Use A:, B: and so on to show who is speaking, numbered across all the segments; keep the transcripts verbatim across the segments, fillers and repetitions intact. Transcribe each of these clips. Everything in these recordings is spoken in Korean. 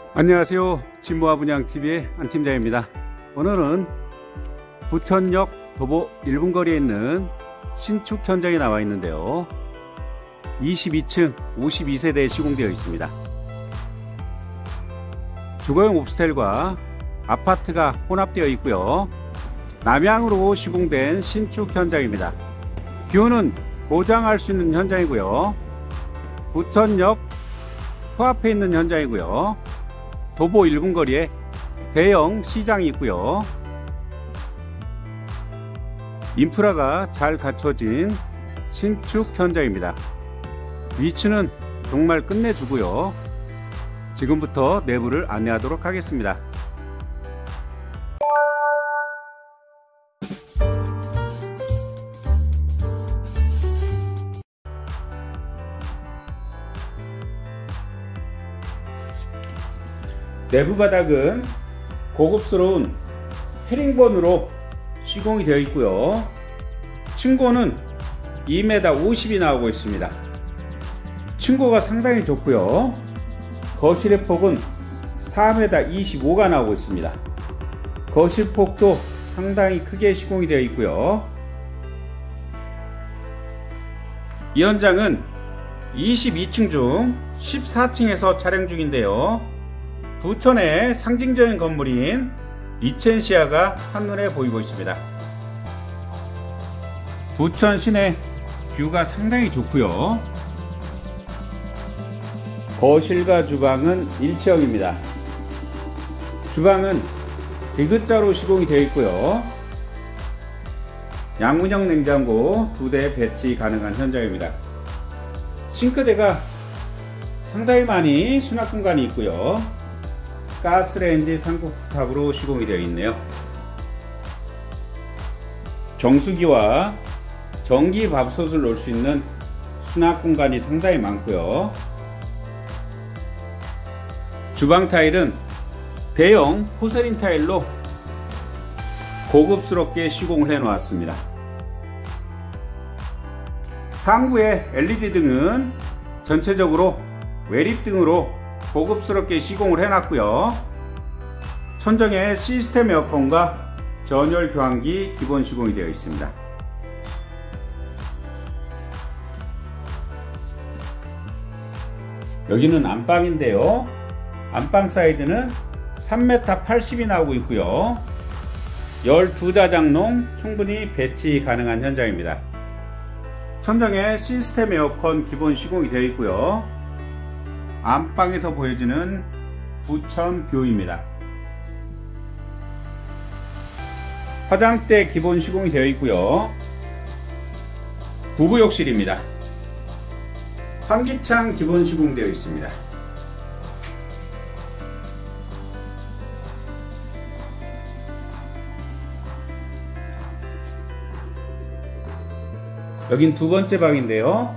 A: 안녕하세요. 진보와 분양티비의 안팀장입니다. 오늘은 부천역 도보 일 분 거리에 있는 신축 현장에 나와 있는데요. 이십이 층 오십이 세대에 시공되어 있습니다. 주거용 오피스텔과 아파트가 혼합되어 있고요. 남향으로 시공된 신축 현장입니다. 뷰는 보장할 수 있는 현장이고요. 부천역 코앞에 있는 현장이고요. 도보 일 분 거리에 대형 시장이 있고요. 인프라가 잘 갖춰진 신축 현장입니다. 위치는 정말 끝내주고요. 지금부터 내부를 안내하도록 하겠습니다. 내부 바닥은 고급스러운 헤링본으로 시공이 되어 있고요. 층고는 이 미터 오십이 나오고 있습니다. 층고가 상당히 좋고요. 거실의 폭은 사 미터 이십오가 나오고 있습니다. 거실 폭도 상당히 크게 시공이 되어 있고요. 이 현장은 이십이 층 중 십사 층에서 촬영 중인데요. 부천의 상징적인 건물인 리첸시아가 한눈에 보이고 있습니다. 부천 시내 뷰가 상당히 좋고요. 거실과 주방은 일체형입니다. 주방은 디귿자로 시공이 되어 있고요. 양문형 냉장고 두 대 배치 가능한 현장입니다. 싱크대가 상당히 많이 수납 공간이 있고요. 가스레인지 삼국탑으로 시공이 되어 있네요. 정수기와 전기밥솥을 놓을 수 있는 수납 공간이 상당히 많고요. 주방 타일은 대형 포세린 타일로 고급스럽게 시공을 해 놓았습니다. 상부의 엘이디 등은 전체적으로 외립등으로 고급스럽게 시공을 해놨고요. 천정에 시스템 에어컨과 전열 교환기 기본 시공이 되어 있습니다. 여기는 안방인데요. 안방 사이즈는 삼 미터 팔십이 나오고 있고요. 십이 자장롱 충분히 배치 가능한 현장입니다. 천정에 시스템 에어컨 기본 시공이 되어 있고요. 안방에서 보여지는 부천 뷰입니다. 화장대 기본 시공이 되어 있고요. 부부욕실입니다. 환기창 기본 시공되어 있습니다. 여긴 두 번째 방인데요.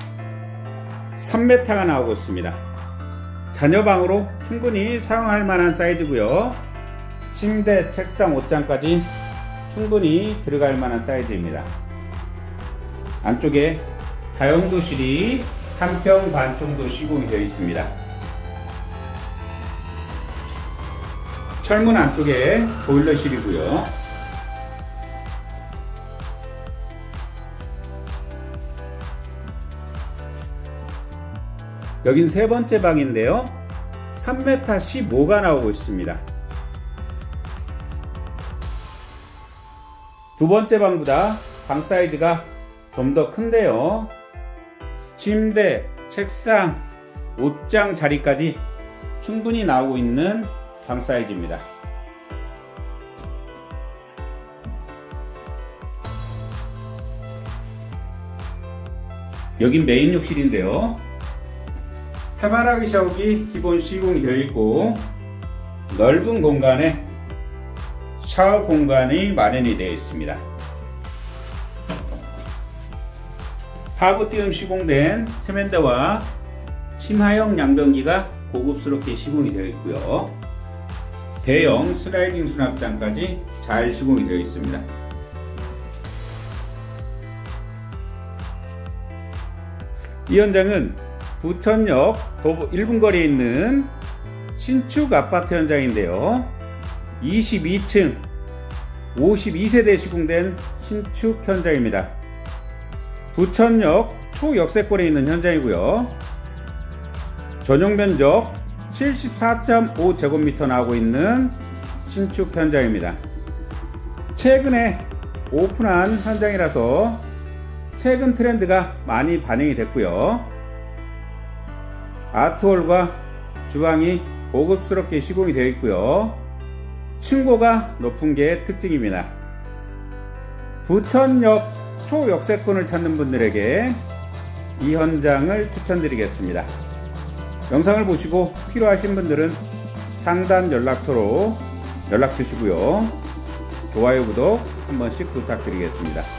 A: 삼 미터가 나오고 있습니다. 자녀방으로 충분히 사용할 만한 사이즈고요. 침대, 책상, 옷장까지 충분히 들어갈 만한 사이즈입니다. 안쪽에 다용도실이 한 평 반 정도 시공이 되어 있습니다. 철문 안쪽에 보일러실이고요. 여긴 세 번째 방인데요. 삼 미터 십오가 나오고 있습니다. 두 번째 방보다 방 사이즈가 좀 더 큰데요. 침대, 책상, 옷장 자리까지 충분히 나오고 있는 방 사이즈입니다. 여긴 메인 욕실인데요. 해바라기 샤워기 기본 시공이 되어 있고 넓은 공간에 샤워 공간이 마련이 되어 있습니다. 하부 띄움 시공된 세면대와 침하형 양변기가 고급스럽게 시공이 되어 있고요. 대형 슬라이딩 수납장까지 잘 시공이 되어 있습니다. 이 현장은 부천역 도보 일 분 거리에 있는 신축 아파트 현장인데요. 이십이 층 오십이 세대 시공된 신축 현장입니다. 부천역 초역세권에 있는 현장이고요. 전용 면적 칠십사 점 오 제곱미터 나오고 있는 신축 현장입니다. 최근에 오픈한 현장이라서 최근 트렌드가 많이 반영이 됐고요. 아트홀과 주방이 고급스럽게 시공이 되어 있고요. 층고가 높은 게 특징입니다. 부천역 초역세권을 찾는 분들에게 이 현장을 추천드리겠습니다. 영상을 보시고 필요하신 분들은 상단 연락처로 연락 주시고요. 좋아요, 구독 한 번씩 부탁드리겠습니다.